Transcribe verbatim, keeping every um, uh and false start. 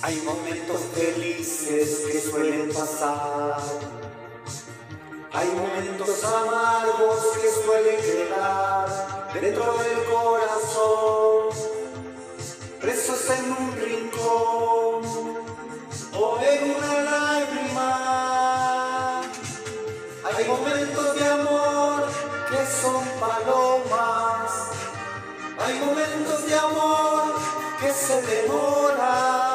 Hay momentos felices que suelen pasar, hay momentos amargos que suelen quedar dentro del corazón, presos en un rincón o en una lágrima. Hay momentos de amor que son palomas, hay momentos de amor que se demoran.